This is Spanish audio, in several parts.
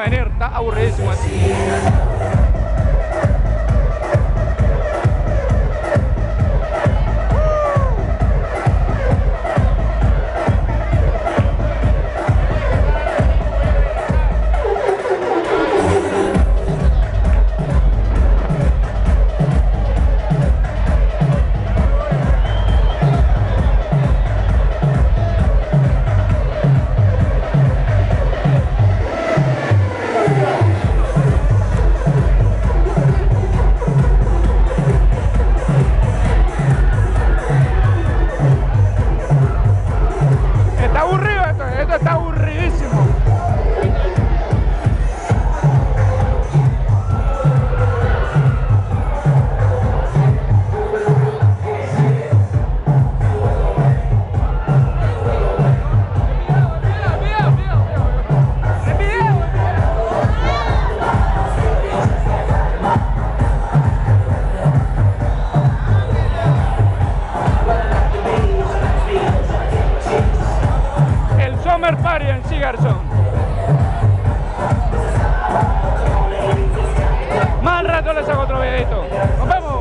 venir, está aburridísimo. Más al rato les hago otro videito. ¡Nos vemos!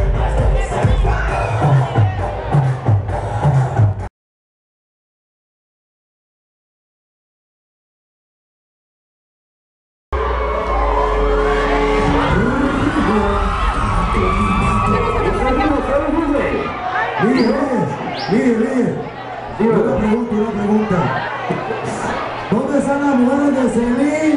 Mire, una pregunta. ¿Dónde están las mujeres de Celín?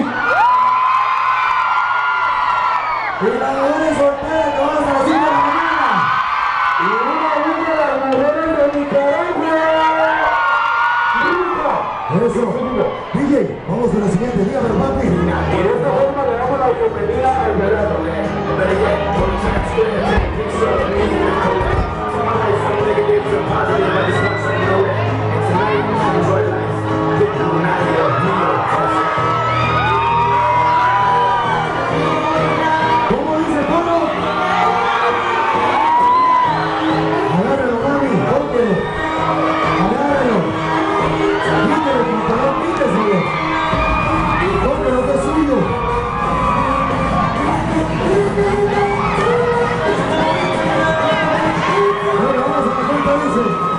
Y las mujeres solteras que van a las 5 de la mañana. Y una de las mujeres de Nicaragua. Eso. DJ, vamos a la siguiente, dígame, papi. Y de esta forma le damos la bienvenida al verano. ¿Cómo dice el coro? Agárralo, mami, póntelo. Agárralo. Quítelo, pantalón, quíteselo. Y póntelo que es suyo. Bueno, vamos a la cuenta, dice.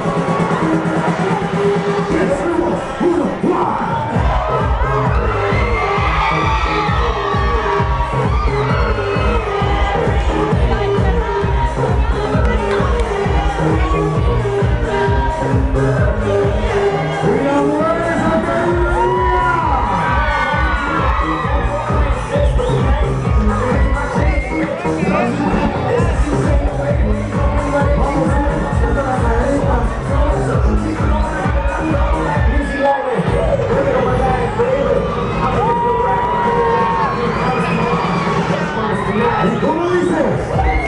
¿Cómo dices?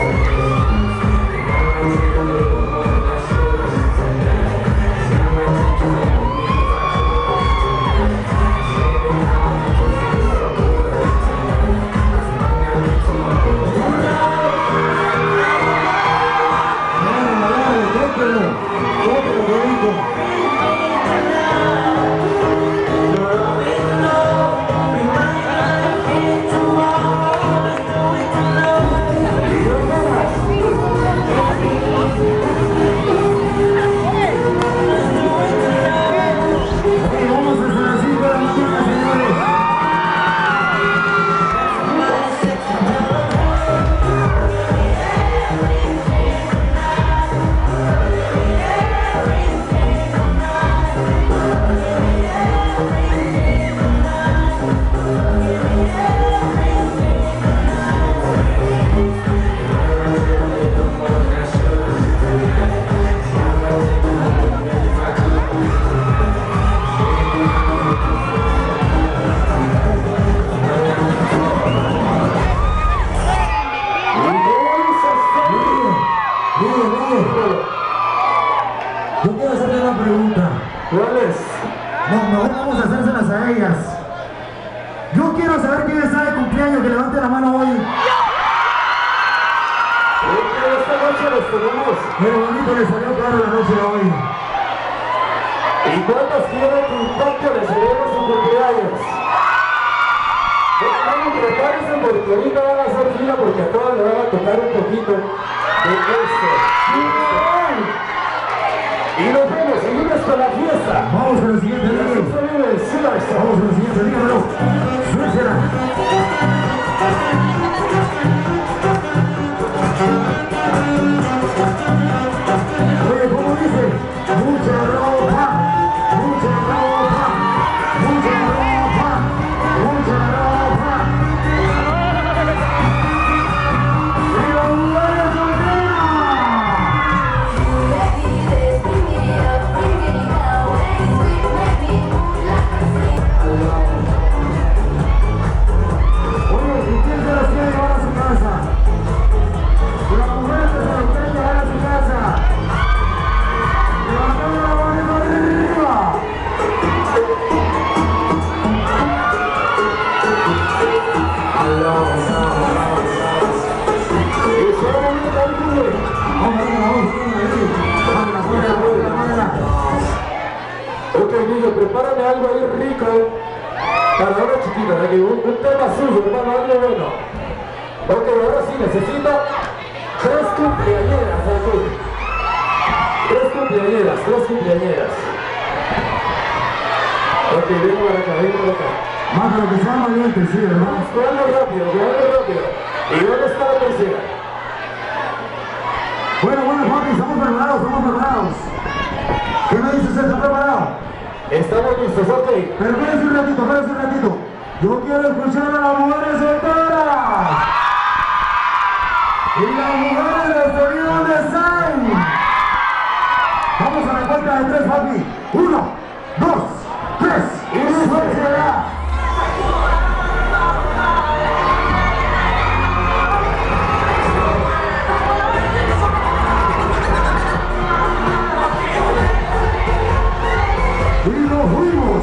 Yo quiero hacerle una pregunta. ¿Cuál es? No, vamos a hacérselas a ellas. Yo quiero saber quién está de cumpleaños, que levante la mano hoy. Esta noche los tenemos. Qué bonito le salió caro la noche de hoy. ¿Y cuántos quieren que Impacto les celebre su cumpleaños? Prepárense porque ahorita van a hacer fila porque a todos le van a tocar un poquito de esto. Y nos vemos, seguimos con la fiesta. Vamos con el siguiente día. Vamos con el siguiente día, bro. Suécela. Oye, ¿cómo dice? Mucha ropa, mucha ropa, mucha ropa, mucha ropa. ¡Y la mujer soltera! Oye, ¿y quién se los quiere llevar a su casa? La mujer que se los quiere llevar a su casa. Levantando la mano arriba. Ok, niños, prepárame algo ahí rico para la hora chiquita, ¿no? Un tema suyo, hermano, algo bueno. Ok, ahora sí, necesito 3 cumpleañeras aquí. 3 cumpleañeras. Ok, vengo para acá. Más de lo que sea valiente, sí, ¿verdad? Vamos, algo rápido. ¿Y dónde está la tercera? Bueno, papi, estamos preparados. ¿Qué me dice usted? ¿Está preparado? Estamos listos, ok. Pero espérense un ratito. Yo quiero escuchar a las mujeres solteras. Y las mujeres del sonido donde están. Vamos a la cuenta de 3, papi. 1, 2, 3. Y suéltela. Y nos fuimos.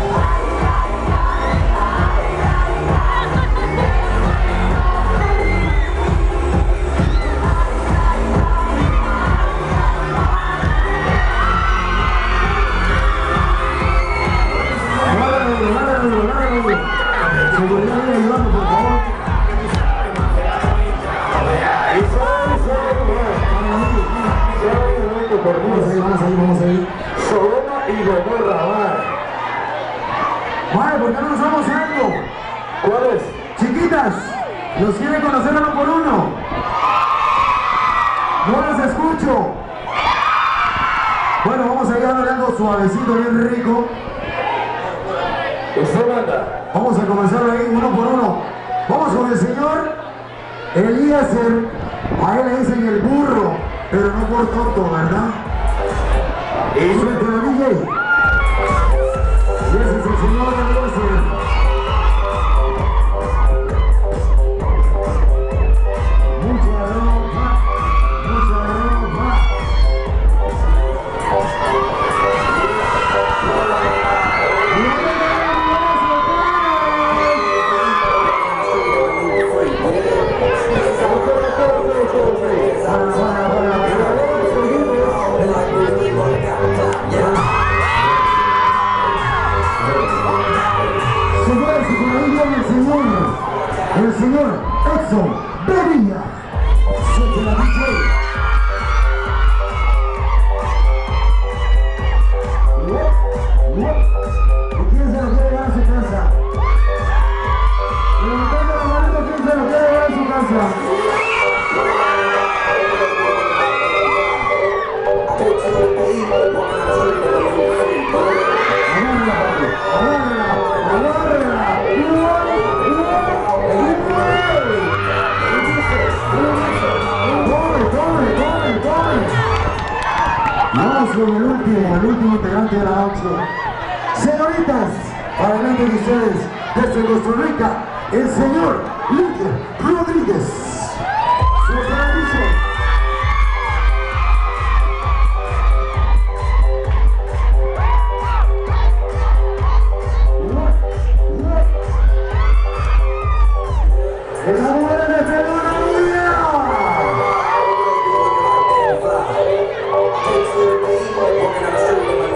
Seguridad ayudando, por favor. Vamos ahí. Sodoma y Gomorra, vale, ¿por qué no nos vamos algo? ¿Cuál es? Chiquitas, ¿los quieren conocer uno por uno? No los escucho. Bueno, vamos a ir dándole algo suavecito, bien rico. Usted manda. Vamos a comenzar ahí uno por uno. Vamos con el señor Eliezer. A él le dicen el burro, pero no por tonto, ¿verdad? Y suéltelo, DJ. Y ese es el señor Eliezer. Mucha ropa. El señor Edson Bebilla. Suelta la DJ. ¿Y quién se lo quiere llevar a su casa? Levantando la mano, ¿quién se lo quiere llevar a su casa? Vamos con el último integrante de la noche. Señoritas, adelante de ustedes, desde Costa Rica, el señor Líder Rodríguez.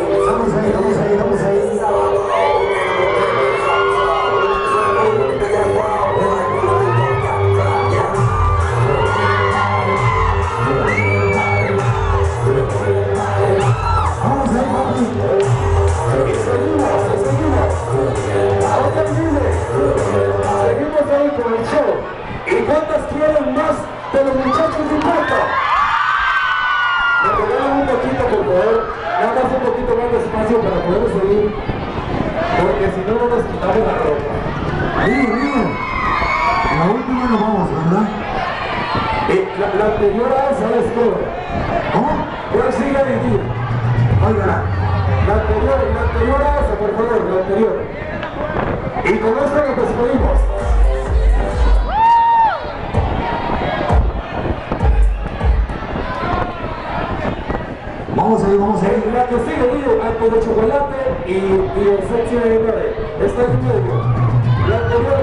Vamos ahí. muchachos, un poco. Me regalan un poquito, por favor. Nada más un poquito más de espacio para poder seguir. Porque si no, no nos quitamos la ropa. Bien. La última nos vamos, ¿verdad? La anterior alza es todo. ¿Cómo? ¿Cuál sigue a vivir? Oiga. La anterior alza, por favor, la anterior. Y con esto nos despedimos. Vamos a ir. La que sigue, algo de chocolate y el sexy de está en medio. La anterior